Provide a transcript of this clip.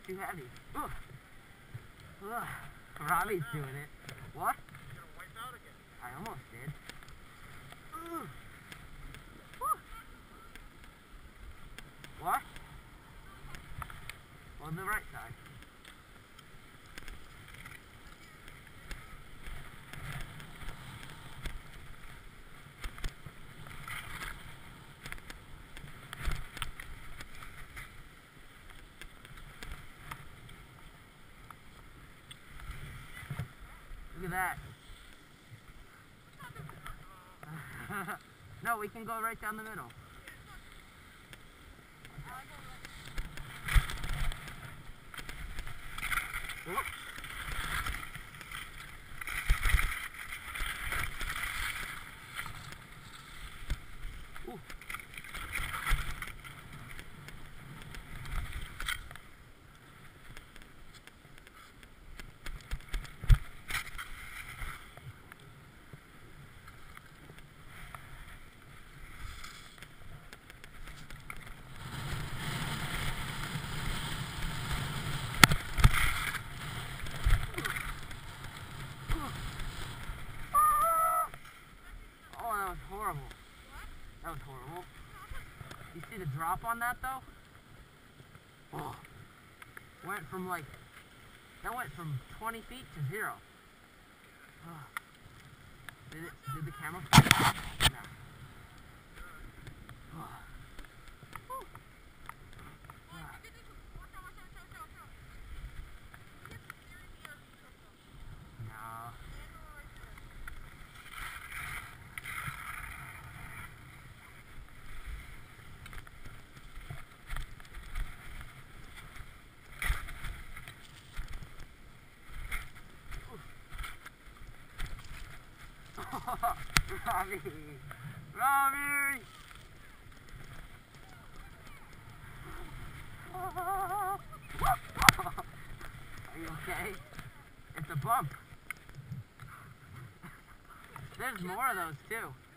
too heavy. Ugh. Ugh. Robby's doing it. What? You're gonna wipe out again. I almost did. Ugh. What? On the right side. Look at that. No, we can go right down the middle. Whoop. Ooh. Horrible. That was horrible. You see the drop on that though? Oh. Went from like, that went from 20 feet to 0. Oh. Did the camera? No. Oh. Robby! Robby! Are you okay? It's a bump. There's more of those too.